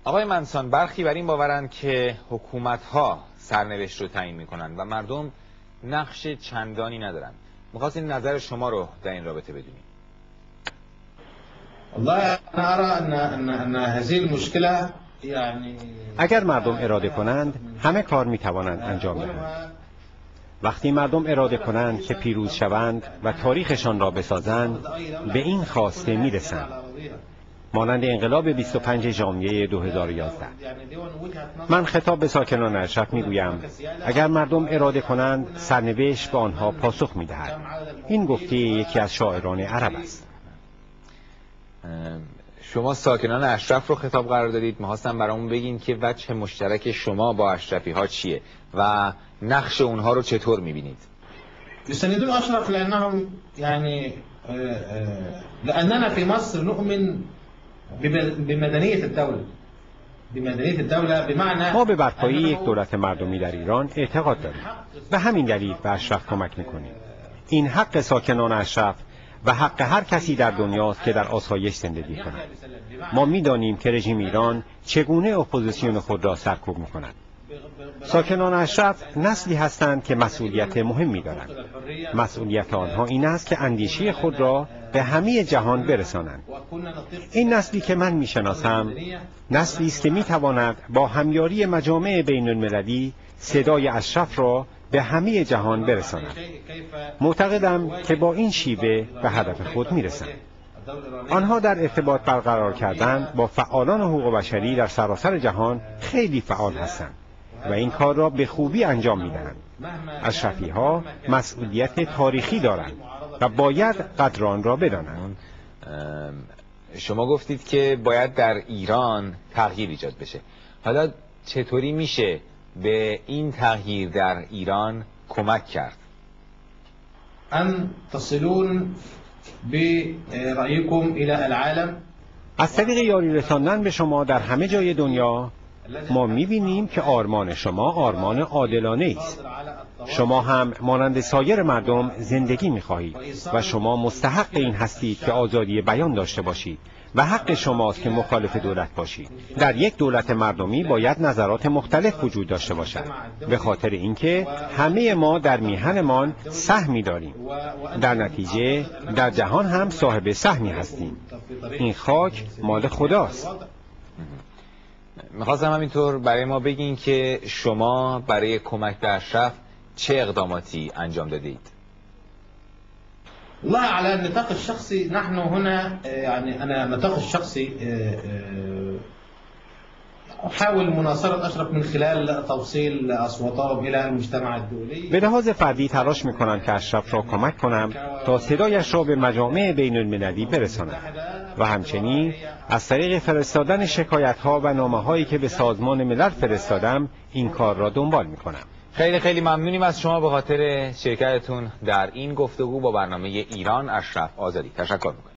آقای منسان، برخی بر این باورند که حکومت‌ها سرنوشت رو تعیین می‌کنند و مردم نقش چندانی ندارند. می‌خواستیم نظر شما رو در این رابطه بدونیم. اگر مردم اراده کنند همه کار می‌توانند انجام دهند. وقتی مردم اراده کنند که پیروز شوند و تاریخشان را بسازند، به این خواسته می‌رسند. مانند انقلاب 25 ژانویه 2011. من خطاب به ساکنان اشرف میگویم اگر مردم اراده کنند سرنوشت به آنها پاسخ میدهد. این گفته یکی از شاعران عرب است. شما ساکنان اشرف رو خطاب قرار دادید. می‌خواستم برامون بگین که وجه مشترک شما با اشرفی ها چیه و نقش اونها رو چطور میبینید؟ يستندون أشرف لأنهم يعني لأننا في مصر نؤمن بمدنية الدولة. ما به برپایی یک دولت مردمی در ایران اعتقاد داریم. به همین دلیل به اشرف کمک میکنیم. این حق ساکنان اشرف و حق هر کسی در دنیاست که در آسایش زندگی کند. ما میدانیم که رژیم ایران چگونه اپوزیسیون خود را سرکوب میکند. ساکنان اشرف نسلی هستند که مسئولیت مهمی دارند. مسئولیت آنها این است که اندیشه خود را به همه جهان برسانند. این نسلی که من میشناسم نسلی است که میتواند با همیاری مجامع بین المللی صدای اشرف را به همه جهان برساند. معتقدم که با این شیوه به هدف خود میرسند. آنها در ارتباط برقرار کردن با فعالان حقوق بشری در سراسر جهان خیلی فعال هستند و این کار را به خوبی انجام میدهند. اشرفی ها مسئولیت تاریخی دارند و باید قدر آن را بدانند. شما گفتید که باید در ایران تغییر ایجاد بشه. حالا چطوری میشه به این تغییر در ایران کمک کرد؟ ان تصلون برأيكم الى العالم. از طریق یاری رساندن به شما در همه جای دنیا ما می‌بینیم که آرمان شما آرمان عادلانه است. شما هم مانند سایر مردم زندگی می‌خواهید و شما مستحق این هستید که آزادی بیان داشته باشید و حق شماست که مخالف دولت باشید. در یک دولت مردمی باید نظرات مختلف وجود داشته باشد، به خاطر اینکه همه ما در میهنمان سهمی داریم. در نتیجه در جهان هم صاحب سهمی هستیم. این خاک مال خداست. میخواستم همینطور برای ما بگین که شما برای کمک به اشرف چه اقداماتی انجام دادید؟ والله على النطاق الشخصي نحن هنا يعني أنا النطاق الشخصي أحاول مناصرة أشرف من خلال توصيل أصواتهم إلى المجتمع الدولي. به لحاظ فردی تلاش میکنم که اشرف را کمک کنم تا صدایش را به مجامع بین المللی برساند و همچنین از طریق فرستادن شکایت‌ها و نامه‌هایی که به سازمان ملل فرستادم این کار را دنبال میکنم. خیلی ممنونیم از شما به خاطر شرکتتون در این گفتگو با برنامه ایران اشرف آزادی. تشکر میکنم.